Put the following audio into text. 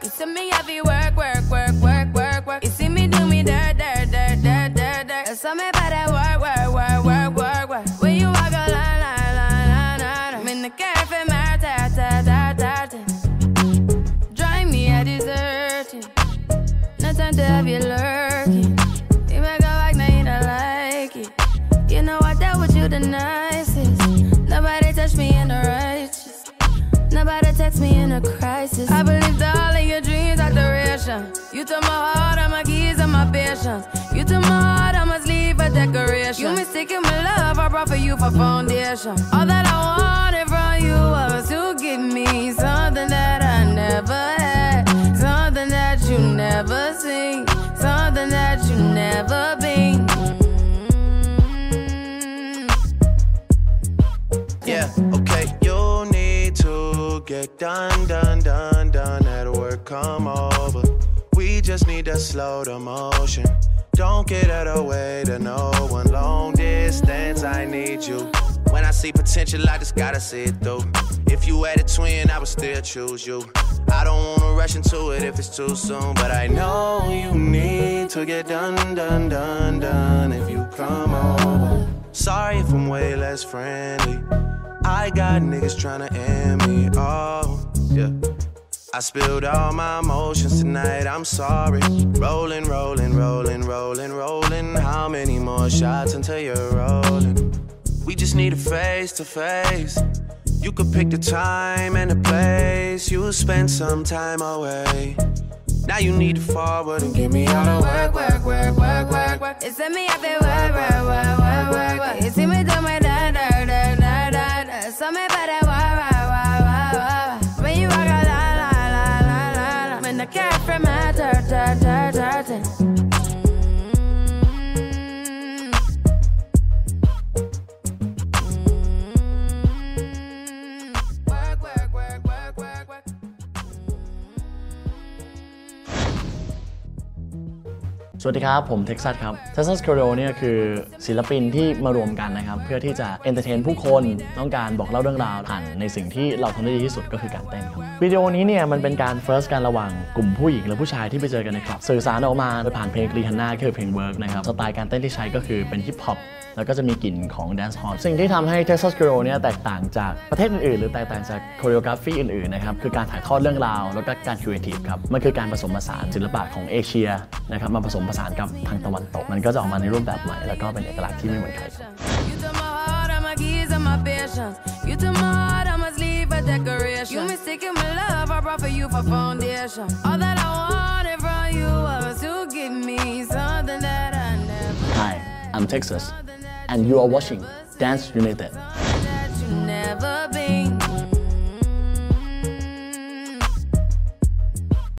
You tell me I be work, work, work, work, work, work. You see me do me dirt, dirt, dirt, dirt, dirt, dirt. There's something about that work, work, work, work, work, work. When you walk a line, line, line, line, line. I'm in the cafe, my ta, ta, ta, ta, ta. Drive me a deserting. No time to have you lurking. You make a like, now you don't like it. You know I dealt with you the nicest. Nobody touched me in the righteous. Nobody text me in a crisis. I believed all of your dreams are duration. You took my heart, all my keys, and my patience. You took my heart, I must leave a decoration. You mistaken my love, I brought for you for foundation. All that I wanted from you was to give me something that I never had, something that you never seen, something that you never been. Yeah, okay, you need to get done, done, done, done. That work come over. We just need to slow the motion. Don't get out of the way to no one. Long distance, I need you. When I see potential, I just gotta see it through. If you had a twin, I would still choose you. I don't wanna rush into it if it's too soon, but I know you need to get done, done, done, done. If you come over, sorry if I'm way less friendly. I got niggas tryna end me, oh, yeah. I spilled all my emotions tonight, I'm sorry. Rolling, rolling, rolling, rolling, rolling. How many more shots until you're rolling? We just need a face to face. You could pick the time and the place. You'll spend some time away. Now you need to forward and give me all the work, work, work, work, work, work. It's me I feel work, work, work, work, work, work. You see me do my da, da, da, da, da, da. Something about that work, work, work, work, work. When you walk a line, line, line, line, line. I'm in the cafe, my dirt, dirt, dirt, dirt, dirt. สวัสดีครับผมเท็กซัสครับ Texas Choreo เนี่ยคือศิลปินที่มารวมกันนะครับเพื่อที่จะเอนเตอร์เทนผู้คนต้องการบอกเล่าเรื่องราวผ่านในสิ่งที่เราทำได้ดีที่สุดก็คือการเต้นครับวิดีโอนี้เนี่ยมันเป็นการเฟิร์สกันระหว่างกลุ่มผู้หญิงและผู้ชายที่ไปเจอกันในคลับสื่อสารออกมาโดยผ่านเพลงรีฮันน่าคือเพลง Work นะครับสไตล์การเต้นที่ใช้ก็คือเป็นฮิปฮอปแล้วก็จะมีกลิ่นของ Dance Hall สิ่งที่ทำให้ Texas Choreo เนี่ยแตกต่างจากประเทศอื่นๆหรือแตกต่างจากโคเรียกราฟีอื่นๆนะครับคือการถ่ายทอดเรื่องราวแล้วก็การครีเอทีฟครับมันคือการผสมผสานศิลปะของเอเชียนะครับมาผสมผสานกับทางตะวันตกมันก็จะออกมาในรูปแบบใหม่แล้วก็เป็นเอกลักษณ์ที่ไม่เหมือนใครHi, I'm Texas and you are watching Dance United